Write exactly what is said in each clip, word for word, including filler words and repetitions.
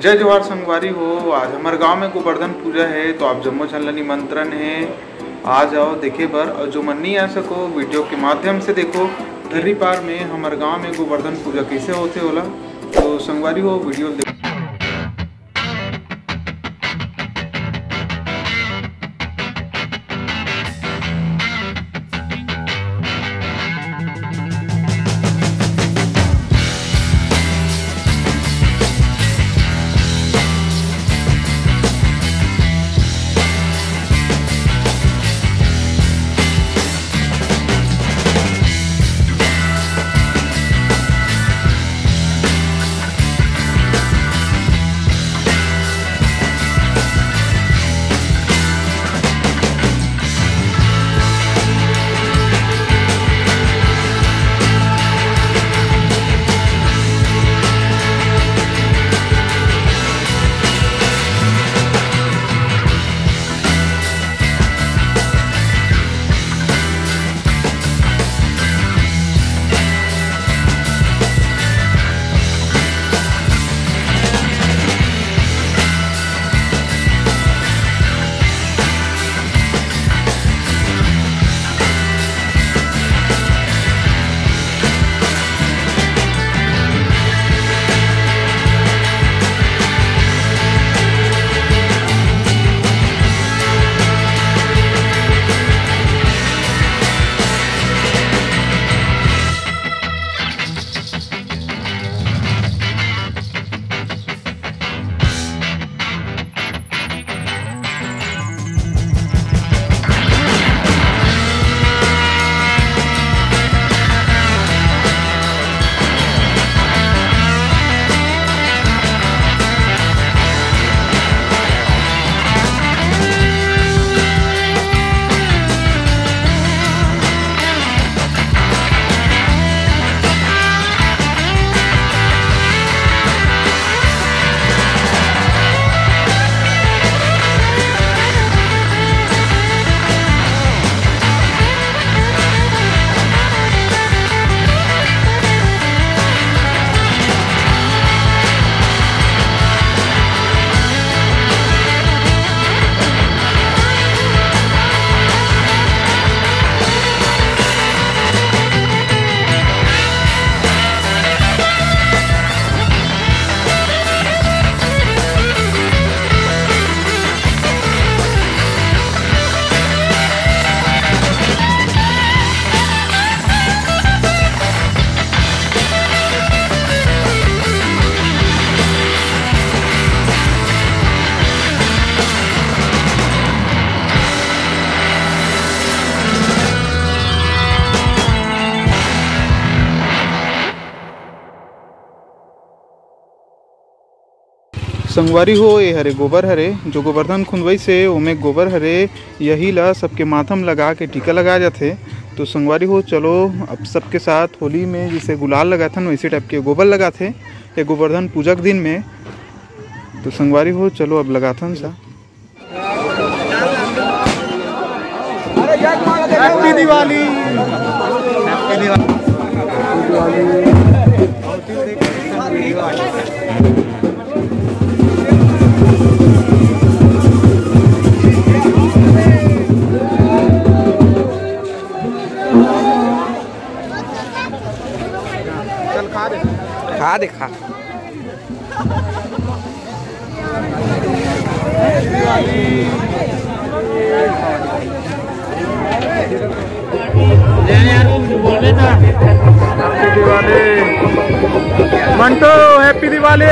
जय जवाहर संगवारी हो। आज हमारे गांव में गोवर्धन पूजा है, तो आप जम्मो छन निमंत्रण है, आ जाओ देखे बर। और जो मन नहीं आ सको वीडियो के माध्यम से देखो। धर्री पार में हमारे गांव में गोवर्धन पूजा कैसे होते होला, तो संगवारी हो वीडियो देखो। संगवारी हो ये हरे गोबर हरे, जो गोवर्धन खुंदवई से ओमे गोबर हरे, यही ला सबके माथम लगा के टीका लगा जाते। तो संगवारी हो चलो अब सबके साथ होली में जैसे गुलाल लगाथन वैसे टाइप के गोबर लगाते ये गोवर्धन पूजा के दिन में। तो संगवारी हो चलो अब लगाथन सा। Happy Diwali, happy Diwali. खा दे खा। मंटो हैप्पी दिवाली।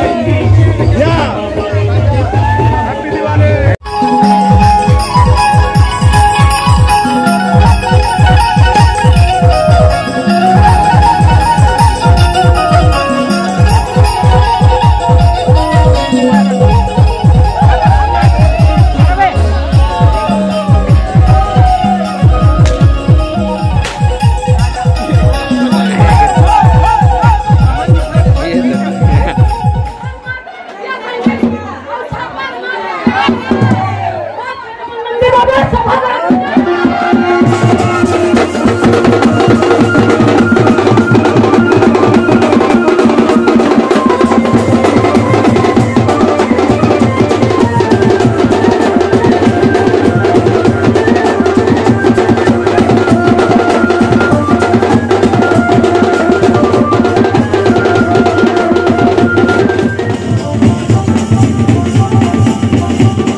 Yeah. बाबा सभा